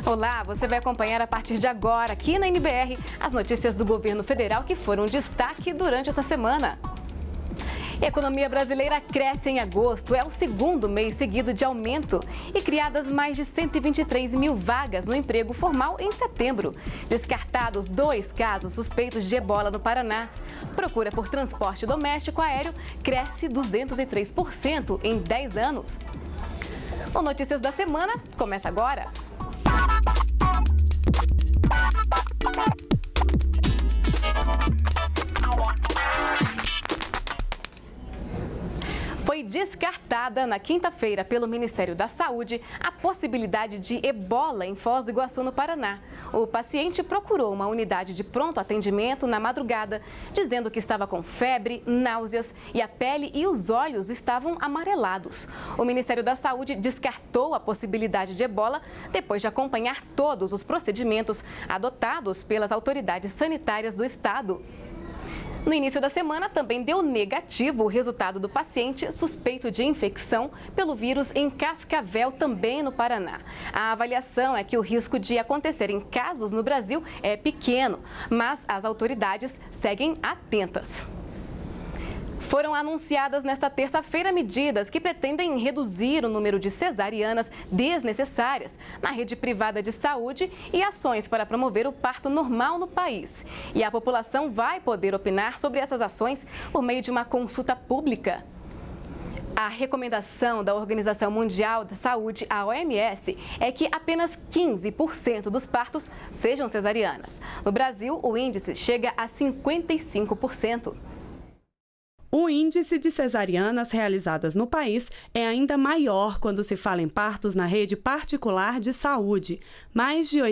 Olá, você vai acompanhar a partir de agora, aqui na NBR, as notícias do governo federal que foram destaque durante esta semana. A economia brasileira cresce em agosto, é o segundo mês seguido de aumento e criadas mais de 123 mil vagas no emprego formal em setembro. Descartados 2 casos suspeitos de ebola no Paraná. Procura por transporte doméstico aéreo cresce 203% em 10 anos. O Notícias da Semana começa agora. Foi descartada na quinta-feira pelo Ministério da Saúde a possibilidade de ebola em Foz do Iguaçu, no Paraná. O paciente procurou uma unidade de pronto atendimento na madrugada, dizendo que estava com febre, náuseas e a pele e os olhos estavam amarelados. O Ministério da Saúde descartou a possibilidade de ebola depois de acompanhar todos os procedimentos adotados pelas autoridades sanitárias do estado. No início da semana, também deu negativo o resultado do paciente suspeito de infecção pelo vírus em Cascavel, também no Paraná. A avaliação é que o risco de acontecerem casos no Brasil é pequeno, mas as autoridades seguem atentas. Foram anunciadas nesta terça-feira medidas que pretendem reduzir o número de cesarianas desnecessárias na rede privada de saúde e ações para promover o parto normal no país. E a população vai poder opinar sobre essas ações por meio de uma consulta pública. A recomendação da Organização Mundial da Saúde, a OMS, é que apenas 15% dos partos sejam cesarianas. No Brasil, o índice chega a 55%. O índice de cesarianas realizadas no país é ainda maior quando se fala em partos na rede particular de saúde. Mais de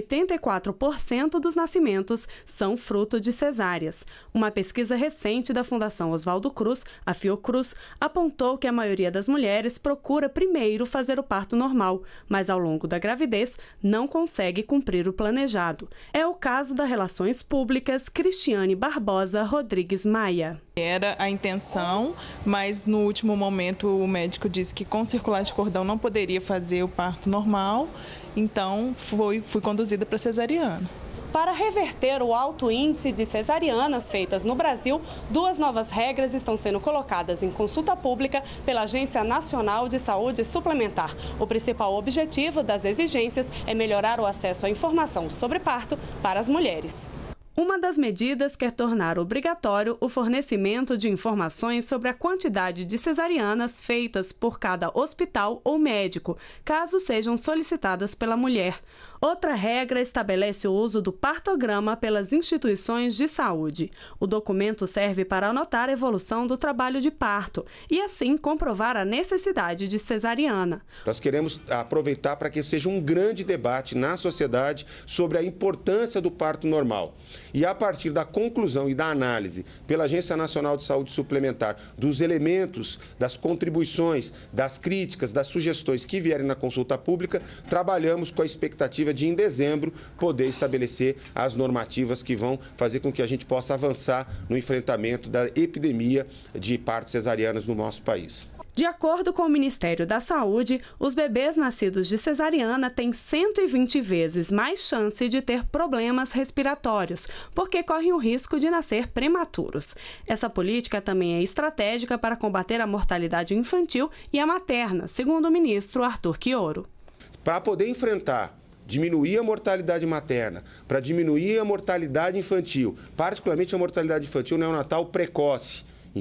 84% dos nascimentos são fruto de cesáreas. Uma pesquisa recente da Fundação Oswaldo Cruz, a Fiocruz, apontou que a maioria das mulheres procura primeiro fazer o parto normal, mas ao longo da gravidez não consegue cumprir o planejado. É o caso da Relações Públicas Cristiane Barbosa Rodrigues Maia. Era a intenção, mas no último momento o médico disse que com circular de cordão não poderia fazer o parto normal, então fui conduzida para cesariana. Para reverter o alto índice de cesarianas feitas no Brasil, 2 novas regras estão sendo colocadas em consulta pública pela Agência Nacional de Saúde Suplementar. O principal objetivo das exigências é melhorar o acesso à informação sobre parto para as mulheres. Uma das medidas quer tornar obrigatório o fornecimento de informações sobre a quantidade de cesarianas feitas por cada hospital ou médico, caso sejam solicitadas pela mulher. Outra regra estabelece o uso do partograma pelas instituições de saúde. O documento serve para anotar a evolução do trabalho de parto e, assim, comprovar a necessidade de cesariana. Nós queremos aproveitar para que seja um grande debate na sociedade sobre a importância do parto normal. E a partir da conclusão e da análise pela Agência Nacional de Saúde Suplementar dos elementos, das contribuições, das críticas, das sugestões que vierem na consulta pública, trabalhamos com a expectativa de, em dezembro, poder estabelecer as normativas que vão fazer com que a gente possa avançar no enfrentamento da epidemia de partos cesarianas no nosso país. De acordo com o Ministério da Saúde, os bebês nascidos de cesariana têm 120 vezes mais chance de ter problemas respiratórios, porque correm o risco de nascer prematuros. Essa política também é estratégica para combater a mortalidade infantil e a materna, segundo o ministro Arthur Quioro. Para poder diminuir a mortalidade materna, para diminuir a mortalidade infantil, particularmente a mortalidade infantil neonatal precoce, em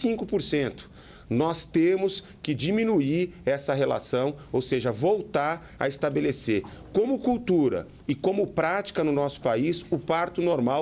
25%. Nós temos que diminuir essa relação, ou seja, voltar a estabelecer como cultura e como prática no nosso país o parto normal.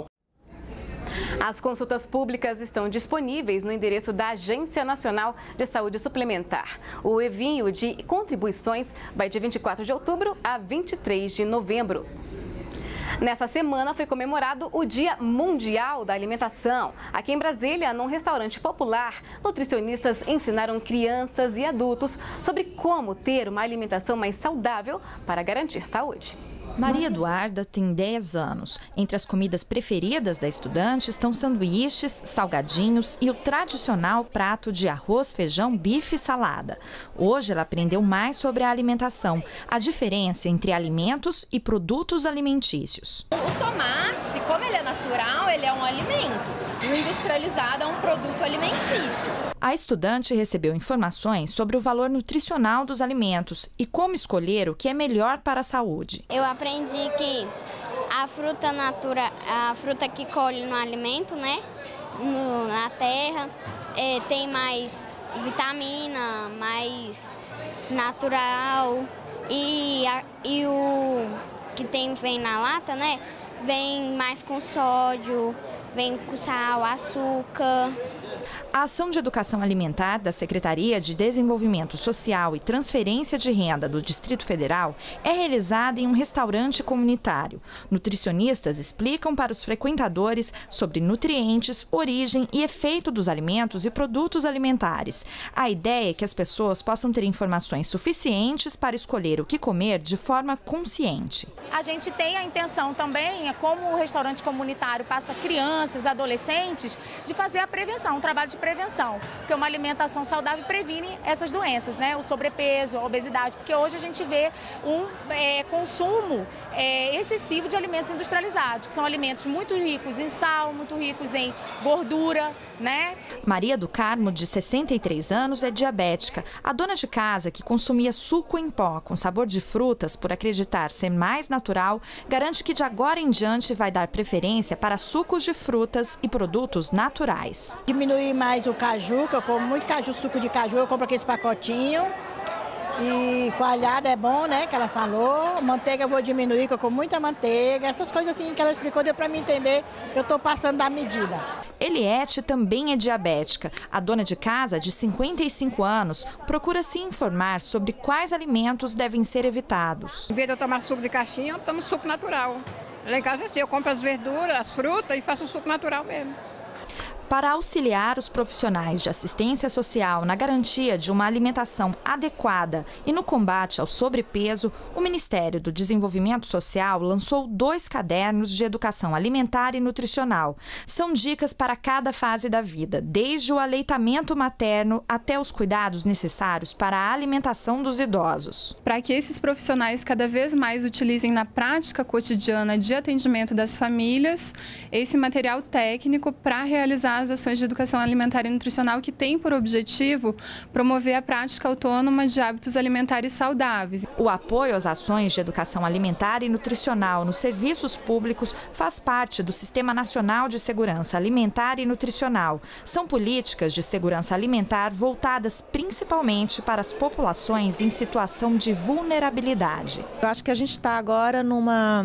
As consultas públicas estão disponíveis no endereço da Agência Nacional de Saúde Suplementar. O envio de contribuições vai de 24 de outubro a 23 de novembro. Nessa semana foi comemorado o Dia Mundial da Alimentação. Aqui em Brasília, num restaurante popular, nutricionistas ensinaram crianças e adultos sobre como ter uma alimentação mais saudável para garantir saúde. Maria Eduarda tem 10 anos. Entre as comidas preferidas da estudante estão sanduíches, salgadinhos e o tradicional prato de arroz, feijão, bife e salada. Hoje ela aprendeu mais sobre a alimentação, a diferença entre alimentos e produtos alimentícios. O tomate, como ele é natural, ele é um alimento. O industrializado é um produto alimentício. A estudante recebeu informações sobre o valor nutricional dos alimentos e como escolher o que é melhor para a saúde. Eu aprendi que a fruta que colhe no alimento, né, na terra, tem mais vitamina, mais natural e o que vem na lata, né, vem mais com sódio, vem com sal, açúcar. A ação de educação alimentar da Secretaria de Desenvolvimento Social e Transferência de Renda do Distrito Federal é realizada em um restaurante comunitário. Nutricionistas explicam para os frequentadores sobre nutrientes, origem e efeito dos alimentos e produtos alimentares. A ideia é que as pessoas possam ter informações suficientes para escolher o que comer de forma consciente. A gente tem a intenção também, como o restaurante comunitário passa crianças, adolescentes, de fazer a prevenção, um trabalho de prevenção, porque uma alimentação saudável previne essas doenças, né? O sobrepeso, a obesidade, porque hoje a gente vê um consumo excessivo de alimentos industrializados, que são alimentos muito ricos em sal, muito ricos em gordura, né? Maria do Carmo, de 63 anos, é diabética. A dona de casa, que consumia suco em pó com sabor de frutas por acreditar ser mais natural, garante que de agora em diante vai dar preferência para sucos de frutas e produtos naturais. Diminuir mais o caju, que eu como muito caju, suco de caju, eu compro aqueles pacotinhos. E coalhada é bom, né, que ela falou. Manteiga eu vou diminuir, que eu como muita manteiga. Essas coisas assim que ela explicou, deu para mim entender que eu estou passando da medida. Eliette também é diabética. A dona de casa, de 55 anos, procura se informar sobre quais alimentos devem ser evitados. Em vez de eu tomar suco de caixinha, eu tomo suco natural. Lá em casa é assim, eu compro as verduras, as frutas e faço o suco natural mesmo. Para auxiliar os profissionais de assistência social na garantia de uma alimentação adequada e no combate ao sobrepeso, o Ministério do Desenvolvimento Social lançou 2 cadernos de educação alimentar e nutricional. São dicas para cada fase da vida, desde o aleitamento materno até os cuidados necessários para a alimentação dos idosos. Para que esses profissionais cada vez mais utilizem na prática cotidiana de atendimento das famílias esse material técnico para realizar as ações de educação alimentar e nutricional que tem por objetivo promover a prática autônoma de hábitos alimentares saudáveis. O apoio às ações de educação alimentar e nutricional nos serviços públicos faz parte do Sistema Nacional de Segurança Alimentar e Nutricional. São políticas de segurança alimentar voltadas principalmente para as populações em situação de vulnerabilidade. Eu acho que a gente está agora num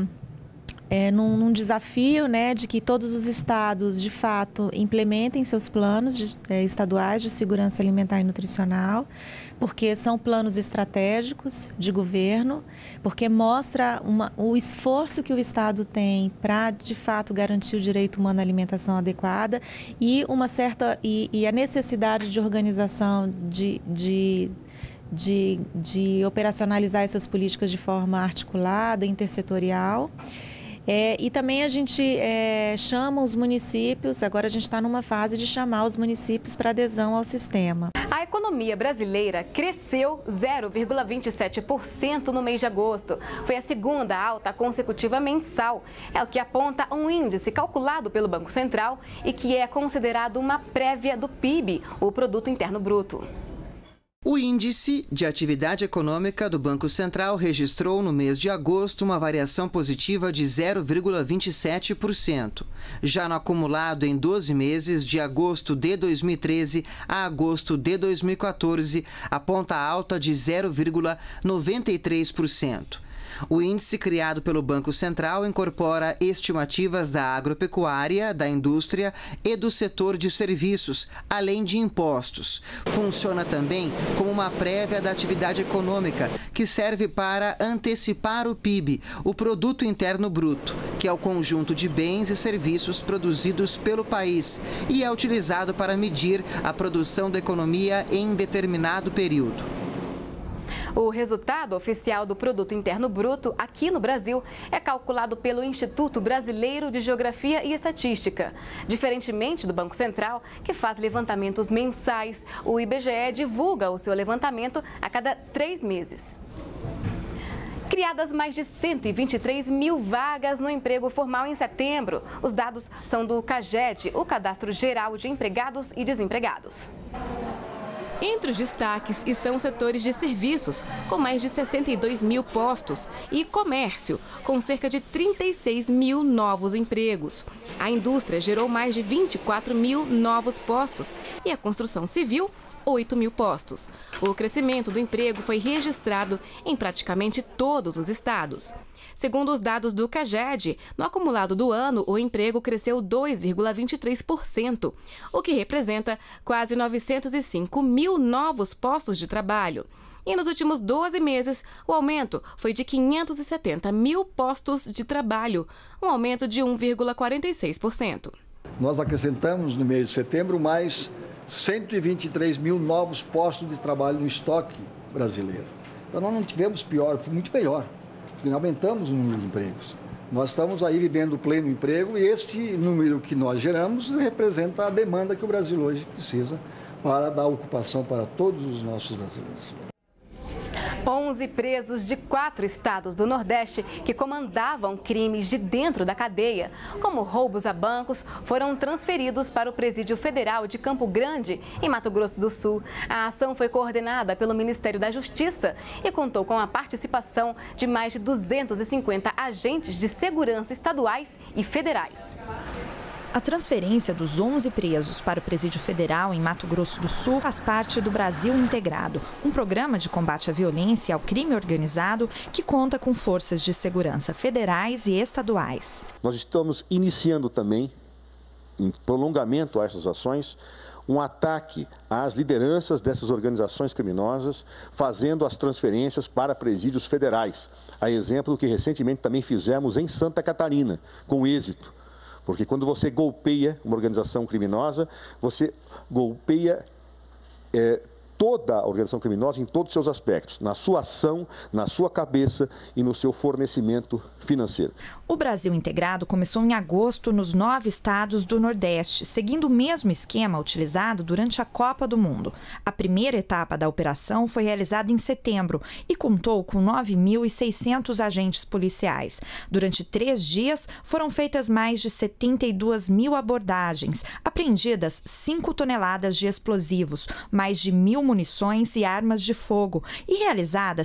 desafio, né, de que todos os estados, de fato, implementem seus planos estaduais de segurança alimentar e nutricional, porque são planos estratégicos de governo, porque mostra o esforço que o estado tem para, de fato, garantir o direito humano à alimentação adequada e e a necessidade de organização de operacionalizar essas políticas de forma articulada, intersetorial. E também a gente chama os municípios, agora a gente está numa fase de chamar os municípios para adesão ao sistema. A economia brasileira cresceu 0,27% no mês de agosto. Foi a segunda alta consecutiva mensal. É o que aponta um índice calculado pelo Banco Central e que é considerado uma prévia do PIB, o Produto Interno Bruto. O Índice de Atividade Econômica do Banco Central registrou no mês de agosto uma variação positiva de 0,27%. Já no acumulado em 12 meses, de agosto de 2013 a agosto de 2014, aponta alta de 0,93%. O índice criado pelo Banco Central incorpora estimativas da agropecuária, da indústria e do setor de serviços, além de impostos. Funciona também como uma prévia da atividade econômica, que serve para antecipar o PIB, o Produto Interno Bruto, que é o conjunto de bens e serviços produzidos pelo país e é utilizado para medir a produção da economia em determinado período. O resultado oficial do Produto Interno Bruto aqui no Brasil é calculado pelo Instituto Brasileiro de Geografia e Estatística. Diferentemente do Banco Central, que faz levantamentos mensais, o IBGE divulga o seu levantamento a cada 3 meses. Criadas mais de 123 mil vagas no emprego formal em setembro. Os dados são do CAGED, o Cadastro Geral de Empregados e Desempregados. Entre os destaques estão os setores de serviços, com mais de 62 mil postos, e comércio, com cerca de 36 mil novos empregos. A indústria gerou mais de 24 mil novos postos e a construção civil, 8 mil postos. O crescimento do emprego foi registrado em praticamente todos os estados. Segundo os dados do CAGED, no acumulado do ano, o emprego cresceu 2,23%, o que representa quase 905 mil novos postos de trabalho. E nos últimos 12 meses, o aumento foi de 570 mil postos de trabalho, um aumento de 1,46%. Nós acrescentamos no mês de setembro mais 123 mil novos postos de trabalho no estoque brasileiro. Então nós não tivemos pior, foi muito melhor. Aumentamos o número de empregos. Nós estamos aí vivendo o pleno emprego e esse número que nós geramos representa a demanda que o Brasil hoje precisa para dar ocupação para todos os nossos brasileiros. 11 presos de 4 estados do Nordeste que comandavam crimes de dentro da cadeia, como roubos a bancos, foram transferidos para o Presídio Federal de Campo Grande, em Mato Grosso do Sul. A ação foi coordenada pelo Ministério da Justiça e contou com a participação de mais de 250 agentes de segurança estaduais e federais. A transferência dos 11 presos para o Presídio Federal em Mato Grosso do Sul faz parte do Brasil Integrado, um programa de combate à violência e ao crime organizado que conta com forças de segurança federais e estaduais. Nós estamos iniciando também, em prolongamento a essas ações, um ataque às lideranças dessas organizações criminosas, fazendo as transferências para presídios federais. A exemplo do que recentemente também fizemos em Santa Catarina, com êxito. Porque quando você golpeia uma organização criminosa, você golpeia toda a organização criminosa em todos os seus aspectos, na sua ação, na sua cabeça e no seu fornecimento financeiro. O Brasil Integrado começou em agosto nos 9 estados do Nordeste, seguindo o mesmo esquema utilizado durante a Copa do Mundo. A primeira etapa da operação foi realizada em setembro e contou com 9.600 agentes policiais. Durante 3 dias, foram feitas mais de 72 mil abordagens, apreendidas 5 toneladas de explosivos, mais de 1.000 munições e armas de fogo e realizadas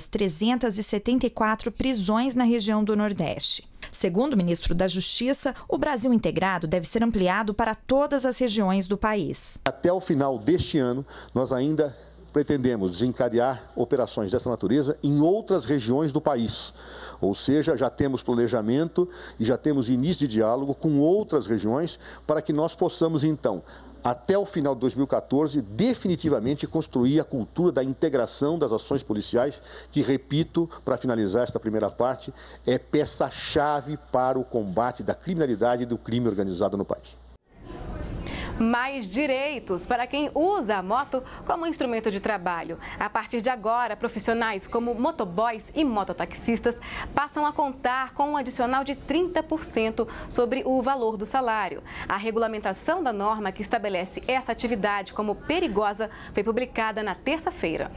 374 prisões na região do Nordeste. Segundo o ministro da Justiça, o Brasil Integrado deve ser ampliado para todas as regiões do país. Até o final deste ano, nós ainda pretendemos desencadear operações dessa natureza em outras regiões do país. Ou seja, já temos planejamento e já temos início de diálogo com outras regiões para que nós possamos, então, até o final de 2014, definitivamente construir a cultura da integração das ações policiais, que, repito, para finalizar esta primeira parte, é peça-chave para o combate da criminalidade e do crime organizado no país. Mais direitos para quem usa a moto como instrumento de trabalho. A partir de agora, profissionais como motoboys e mototaxistas passam a contar com um adicional de 30% sobre o valor do salário. A regulamentação da norma que estabelece essa atividade como perigosa foi publicada na terça-feira.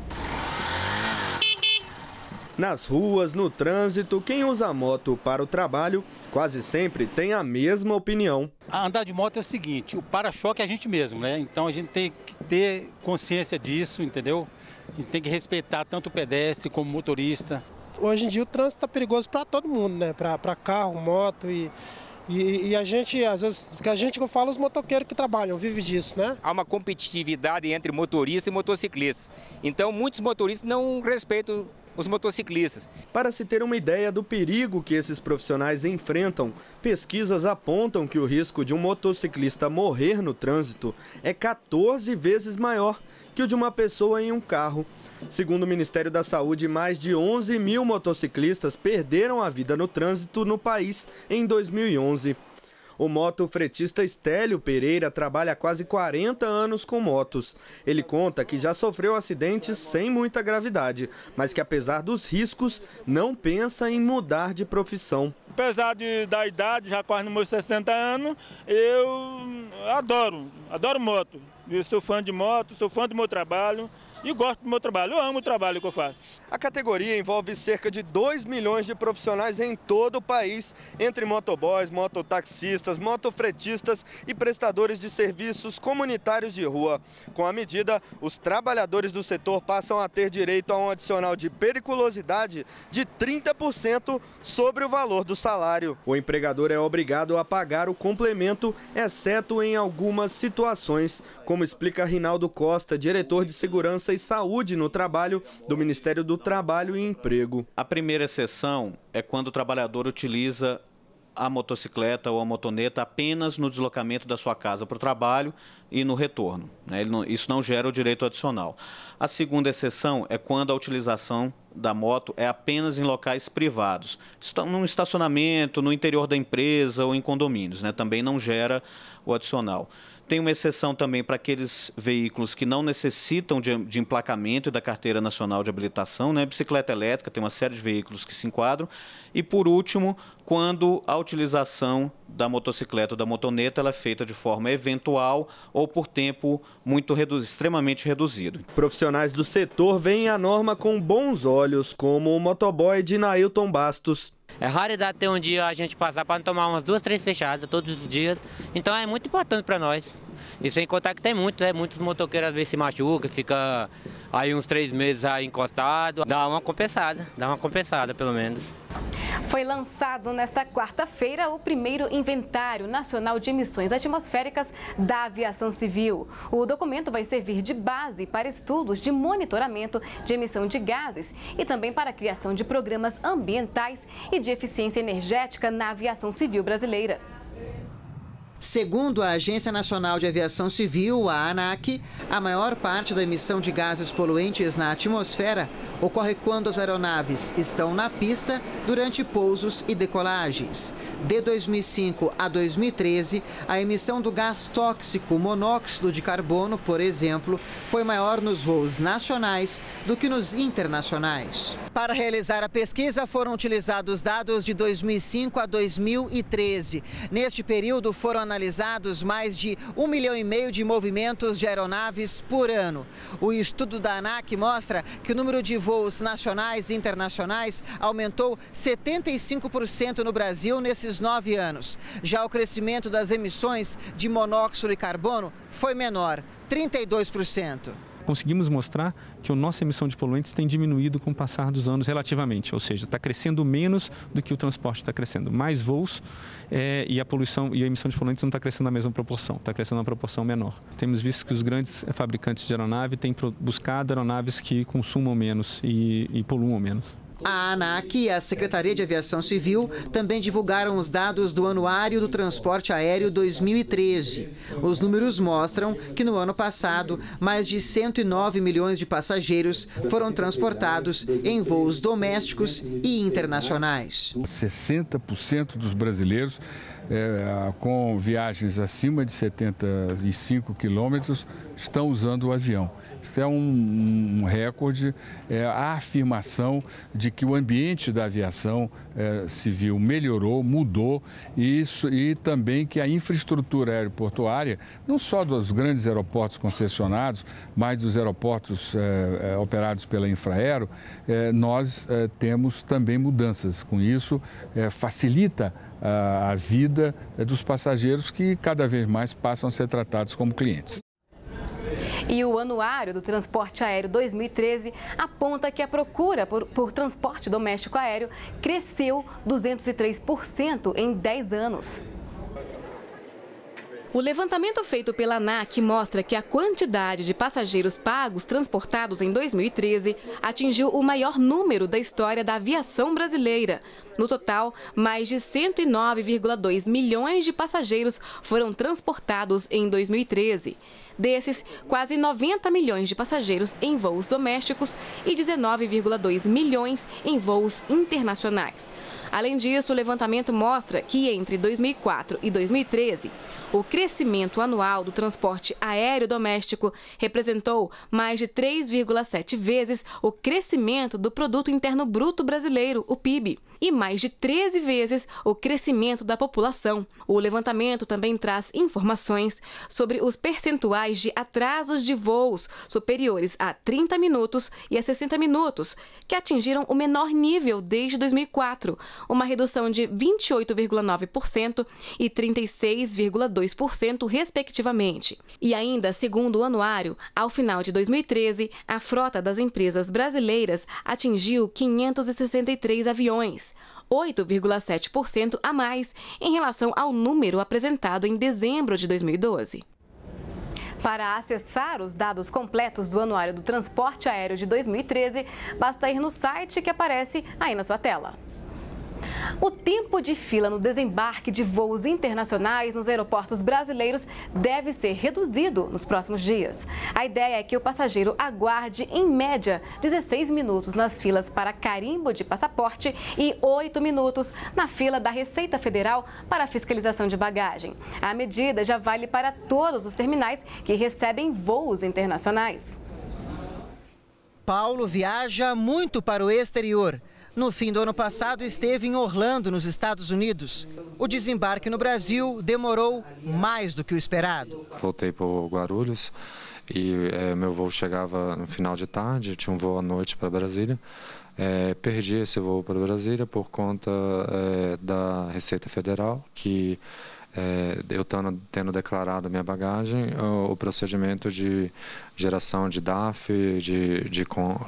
Nas ruas, no trânsito, quem usa a moto para o trabalho quase sempre tem a mesma opinião. Andar de moto é o seguinte, o para-choque é a gente mesmo, né? Então a gente tem que ter consciência disso, entendeu? A gente tem que respeitar tanto o pedestre como o motorista. Hoje em dia o trânsito está perigoso para todo mundo, né? Para carro, moto e a gente, às vezes, porque a gente que eu falo, os motoqueiros que trabalham, vivem disso, né? Há uma competitividade entre motoristas e motociclistas. Então muitos motoristas não respeitam os motociclistas. Para se ter uma ideia do perigo que esses profissionais enfrentam, pesquisas apontam que o risco de um motociclista morrer no trânsito é 14 vezes maior que o de uma pessoa em um carro. Segundo o Ministério da Saúde, mais de 11 mil motociclistas perderam a vida no trânsito no país em 2011. O motofretista Estélio Pereira trabalha há quase 40 anos com motos. Ele conta que já sofreu acidentes sem muita gravidade, mas que apesar dos riscos, não pensa em mudar de profissão. Apesar da idade, já quase nos meus 60 anos, eu adoro moto. Eu sou fã de moto, sou fã do meu trabalho. E gosto do meu trabalho, eu amo o trabalho que eu faço. A categoria envolve cerca de 2 milhões de profissionais em todo o país, entre motoboys, mototaxistas, motofretistas e prestadores de serviços comunitários de rua. Com a medida, os trabalhadores do setor passam a ter direito a um adicional de periculosidade de 30% sobre o valor do salário. O empregador é obrigado a pagar o complemento, exceto em algumas situações, como explica Rinaldo Costa, diretor de Segurança e Saúde no Trabalho do Ministério do Trabalho e Emprego. A primeira exceção é quando o trabalhador utiliza a motocicleta ou a motoneta apenas no deslocamento da sua casa para o trabalho e no retorno. Isso não gera o direito adicional. A segunda exceção é quando a utilização da moto é apenas em locais privados, num estacionamento, no interior da empresa ou em condomínios, também não gera o adicional. Tem uma exceção também para aqueles veículos que não necessitam de emplacamento e da Carteira Nacional de Habilitação, bicicleta elétrica, tem uma série de veículos que se enquadram. E, por último, quando a utilização da motocicleta ou da motoneta ela é feita de forma eventual ou por tempo extremamente reduzido. Profissionais do setor veem a norma com bons olhos, como o motoboy de Nailton Bastos. É raridade ter um dia a gente passar para não tomar umas 2, 3 fechadas todos os dias. Então é muito importante para nós. E sem contar que tem muitos motoqueiros às vezes se machucam, fica aí uns 3 meses aí encostado. Dá uma compensada pelo menos. Foi lançado nesta quarta-feira o primeiro Inventário Nacional de Emissões Atmosféricas da Aviação Civil. O documento vai servir de base para estudos de monitoramento de emissão de gases e também para a criação de programas ambientais e de eficiência energética na aviação civil brasileira. Segundo a Agência Nacional de Aviação Civil, a ANAC, a maior parte da emissão de gases poluentes na atmosfera ocorre quando as aeronaves estão na pista durante pousos e decolagens. De 2005 a 2013, a emissão do gás tóxico monóxido de carbono, por exemplo, foi maior nos voos nacionais do que nos internacionais. Para realizar a pesquisa, foram utilizados dados de 2005 a 2013. Neste período, foram analisados mais de 1,5 milhão de movimentos de aeronaves por ano. O estudo da ANAC mostra que o número de voos nacionais e internacionais aumentou 75% no Brasil nesses 9 anos. Já o crescimento das emissões de monóxido de carbono foi menor, 32%. Conseguimos mostrar que a nossa emissão de poluentes tem diminuído com o passar dos anos relativamente, ou seja, está crescendo menos do que o transporte está crescendo. Mais voos e a poluição e a emissão de poluentes não está crescendo na mesma proporção, está crescendo na proporção menor. Temos visto que os grandes fabricantes de aeronave têm buscado aeronaves que consumam menos e poluam menos. A ANAC e a Secretaria de Aviação Civil também divulgaram os dados do Anuário do Transporte Aéreo 2013. Os números mostram que no ano passado, mais de 109 milhões de passageiros foram transportados em voos domésticos e internacionais. 60% dos brasileiros com viagens acima de 75 quilômetros estão usando o avião. Isso é um recorde, a afirmação de que o ambiente da aviação civil melhorou, mudou, e também que a infraestrutura aeroportuária, não só dos grandes aeroportos concessionados, mas dos aeroportos operados pela Infraero, nós temos também mudanças. Com isso, facilita a vida dos passageiros que cada vez mais passam a ser tratados como clientes. E o Anuário do Transporte Aéreo 2013 aponta que a procura por transporte doméstico aéreo cresceu 203% em 10 anos. O levantamento feito pela ANAC mostra que a quantidade de passageiros pagos transportados em 2013 atingiu o maior número da história da aviação brasileira. No total, mais de 109,2 milhões de passageiros foram transportados em 2013. Desses, quase 90 milhões de passageiros em voos domésticos e 19,2 milhões em voos internacionais. Além disso, o levantamento mostra que entre 2004 e 2013, o crescimento anual do transporte aéreo doméstico representou mais de 3,7 vezes o crescimento do Produto Interno Bruto Brasileiro, o PIB, e mais de 13 vezes o crescimento da população. O levantamento também traz informações sobre os percentuais de atrasos de voos superiores a 30 minutos e a 60 minutos, que atingiram o menor nível desde 2004, uma redução de 28,9% e 36,2%, respectivamente. E ainda, segundo o anuário, ao final de 2013, a frota das empresas brasileiras atingiu 563 aviões, 8,7% a mais em relação ao número apresentado em dezembro de 2012. Para acessar os dados completos do Anuário do Transporte Aéreo de 2013, basta ir no site que aparece aí na sua tela. O tempo de fila no desembarque de voos internacionais nos aeroportos brasileiros deve ser reduzido nos próximos dias. A ideia é que o passageiro aguarde, em média, 16 minutos nas filas para carimbo de passaporte e 8 minutos na fila da Receita Federal para fiscalização de bagagem. A medida já vale para todos os terminais que recebem voos internacionais. Paulo viaja muito para o exterior. No fim do ano passado, esteve em Orlando, nos Estados Unidos. O desembarque no Brasil demorou mais do que o esperado. Voltei para o Guarulhos e meu voo chegava no final de tarde, tinha um voo à noite para Brasília. Perdi esse voo para Brasília por conta da Receita Federal, que eu tendo declarado a minha bagagem, o procedimento de geração de DAF, de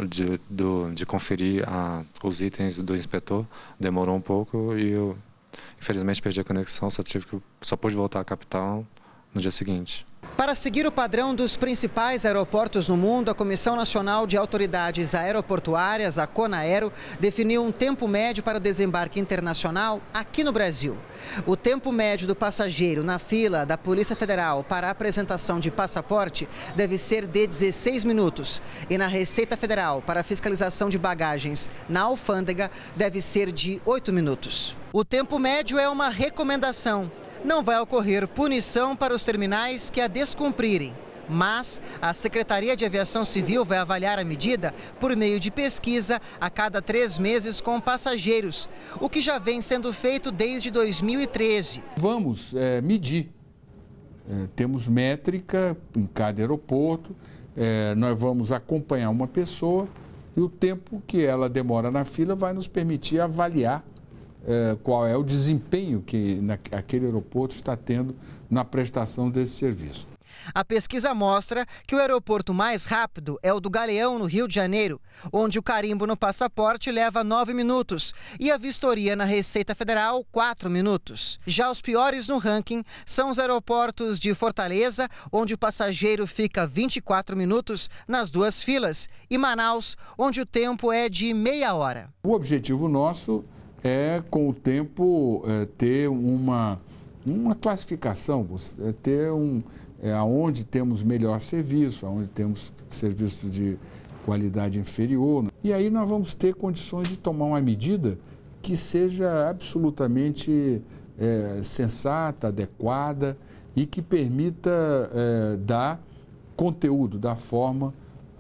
conferir os itens do inspetor, demorou um pouco e eu, infelizmente, perdi a conexão, só pude voltar à capital no dia seguinte. Para seguir o padrão dos principais aeroportos no mundo, a Comissão Nacional de Autoridades Aeroportuárias, a CONAERO, definiu um tempo médio para o desembarque internacional aqui no Brasil. O tempo médio do passageiro na fila da Polícia Federal para a apresentação de passaporte deve ser de 16 minutos e na Receita Federal para a fiscalização de bagagens na alfândega deve ser de 8 minutos. O tempo médio é uma recomendação. Não vai ocorrer punição para os terminais que a descumprirem, mas a Secretaria de Aviação Civil vai avaliar a medida por meio de pesquisa a cada 3 meses com passageiros, o que já vem sendo feito desde 2013. Vamos medir. Temos métrica em cada aeroporto, nós vamos acompanhar uma pessoa e o tempo que ela demora na fila vai nos permitir avaliar qual é o desempenho que aquele aeroporto está tendo na prestação desse serviço. A pesquisa mostra que o aeroporto mais rápido é o do Galeão, no Rio de Janeiro, onde o carimbo no passaporte leva 9 minutos e a vistoria na Receita Federal 4 minutos. Já os piores no ranking são os aeroportos de Fortaleza, onde o passageiro fica 24 minutos nas 2 filas, e Manaus, onde o tempo é de meia hora. O objetivo nosso é, com o tempo, ter uma classificação, ter aonde temos melhor serviço, aonde temos serviço de qualidade inferior. E aí nós vamos ter condições de tomar uma medida que seja absolutamente sensata, adequada e que permita dar conteúdo, dar forma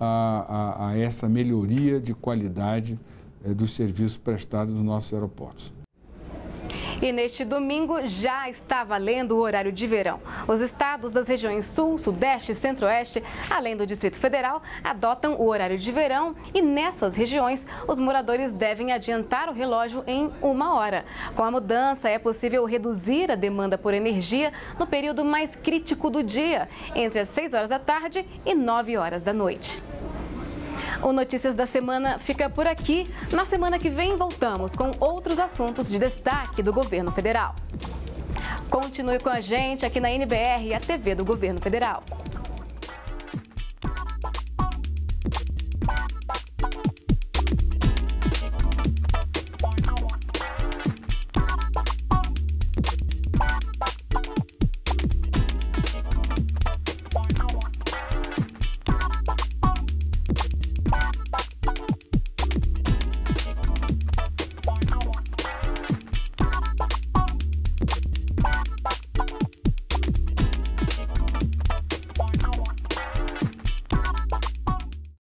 a essa melhoria de qualidade dos serviços prestados nos nossos aeroportos. E neste domingo já está valendo o horário de verão. Os estados das regiões Sul, Sudeste e Centro-Oeste, além do Distrito Federal, adotam o horário de verão e nessas regiões os moradores devem adiantar o relógio em 1 hora. Com a mudança é possível reduzir a demanda por energia no período mais crítico do dia, entre as 6 horas da tarde e 9 horas da noite. O Notícias da Semana fica por aqui. Na semana que vem voltamos com outros assuntos de destaque do governo federal. Continue com a gente aqui na NBR, a TV do governo federal.